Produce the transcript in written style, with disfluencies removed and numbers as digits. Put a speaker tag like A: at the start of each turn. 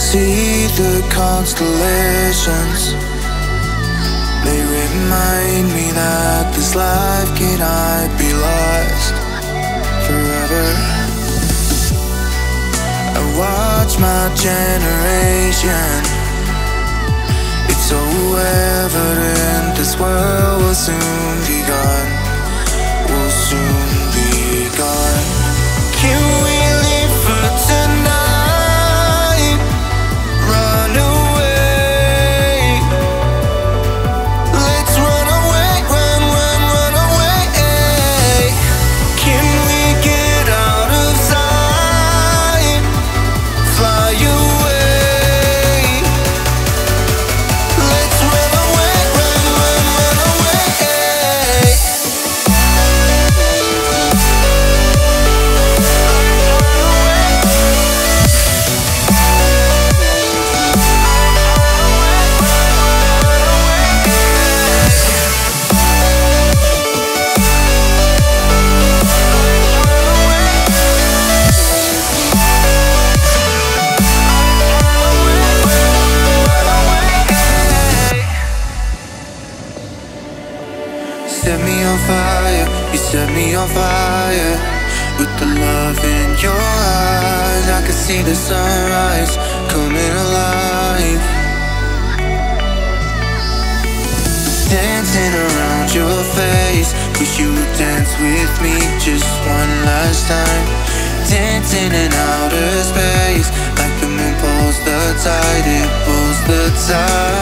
A: See the constellations, they remind me that this life cannot be lost forever. I watch my generation, it's so evident this world will soon be gone, will soon be gone. Can we live for tonight? Run away. Let's run away, run, run, run away. Can we get out of sight? Fly away. Let's run away, run, run, run away. Set me on fire, you set me on fire. With the love in your eyes, I can see the sunrise coming alive. Dancing around your face, wish you would dance with me just one last time. Dancing in outer space, like the moon pulls the tide, it pulls the tide.